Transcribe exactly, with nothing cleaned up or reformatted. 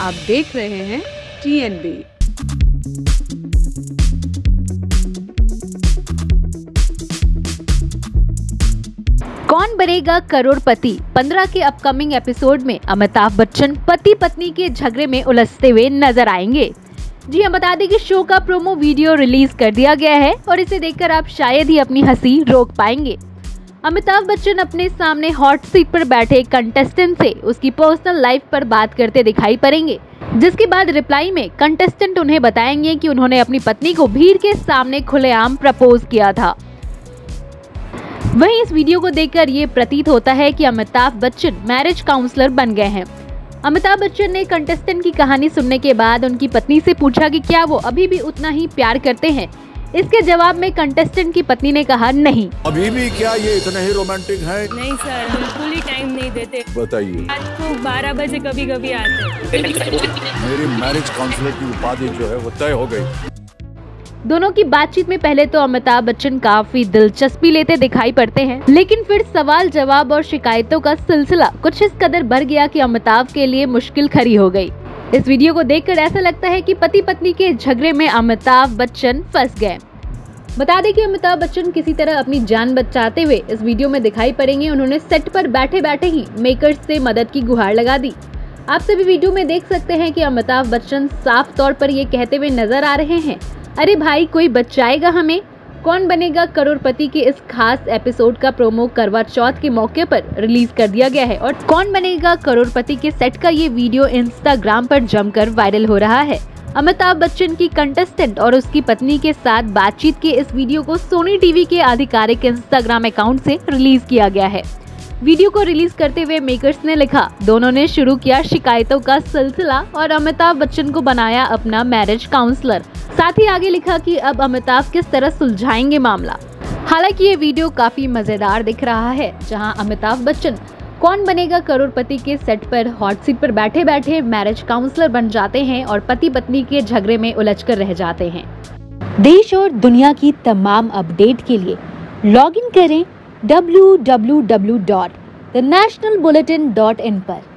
आप देख रहे हैं टी एन बी। कौन बनेगा करोड़पति पंद्रह के अपकमिंग एपिसोड में अमिताभ बच्चन पति पत्नी के झगड़े में उलझते हुए नजर आएंगे। जी हम बता दें कि शो का प्रोमो वीडियो रिलीज कर दिया गया है और इसे देखकर आप शायद ही अपनी हंसी रोक पाएंगे। अमिताभ बच्चन अपने सामने हॉट सीट पर बैठे कंटेस्टेंट से उसकी पर्सनल लाइफ पर बात करते दिखाई पड़ेंगे, जिसके बाद रिप्लाई में कंटेस्टेंट उन्हें बताएंगे कि उन्होंने अपनी पत्नी को भीड़ के सामने खुलेआम प्रपोज किया था। वहीं इस वीडियो को देखकर ये प्रतीत होता है कि अमिताभ बच्चन मैरिज काउंसलर बन गए हैं। अमिताभ बच्चन ने कंटेस्टेंट की कहानी सुनने के बाद उनकी पत्नी से पूछा कि क्या वो अभी भी उतना ही प्यार करते हैं। इसके जवाब में कंटेस्टेंट की पत्नी ने कहा नहीं, अभी भी क्या ये इतने ही रोमांटिक है? नहीं सर, बिल्कुल ही टाइम नहीं देते। बताइए। रात को बारह बजे कभी कभी आते। मेरी मैरिज काउंसलर की उपाधि जो है वो तय हो गई। दोनों की बातचीत में पहले तो अमिताभ बच्चन काफी दिलचस्पी लेते दिखाई पड़ते हैं, लेकिन फिर सवाल जवाब और शिकायतों का सिलसिला कुछ इस कदर बढ़ गया कि अमिताभ के लिए मुश्किल खड़ी हो गई। इस वीडियो को देखकर ऐसा लगता है कि पति पत्नी के झगड़े में अमिताभ बच्चन फंस गए। बता दें कि अमिताभ बच्चन किसी तरह अपनी जान बचाते हुए इस वीडियो में दिखाई पड़ेंगे। उन्होंने सेट पर बैठे बैठे ही मेकर्स से मदद की गुहार लगा दी। आप सभी वीडियो में देख सकते हैं कि अमिताभ बच्चन साफ तौर पर ये कहते हुए नजर आ रहे हैं, अरे भाई कोई बचाएगा हमें। कौन बनेगा करोड़पति के इस खास एपिसोड का प्रोमो करवा चौथ के मौके पर रिलीज कर दिया गया है और कौन बनेगा करोड़पति के सेट का ये वीडियो इंस्टाग्राम पर जमकर वायरल हो रहा है। अमिताभ बच्चन की कंटेस्टेंट और उसकी पत्नी के साथ बातचीत के इस वीडियो को सोनी टीवी के आधिकारिक इंस्टाग्राम अकाउंट से रिलीज किया गया है। वीडियो को रिलीज करते हुए मेकर्स ने लिखा, दोनों ने शुरू किया शिकायतों का सिलसिला और अमिताभ बच्चन को बनाया अपना मैरिज काउंसलर। साथ ही आगे लिखा कि अब अमिताभ किस तरह सुलझाएंगे मामला। हालांकि ये वीडियो काफी मजेदार दिख रहा है, जहां अमिताभ बच्चन कौन बनेगा करोड़पति के सेट पर हॉट सीट पर बैठे बैठे मैरिज काउंसलर बन जाते हैं और पति पत्नी के झगड़े में उलझकर रह जाते हैं। देश और दुनिया की तमाम अपडेट के लिए लॉग इन करें W W W dot the national bulletin dot in पर।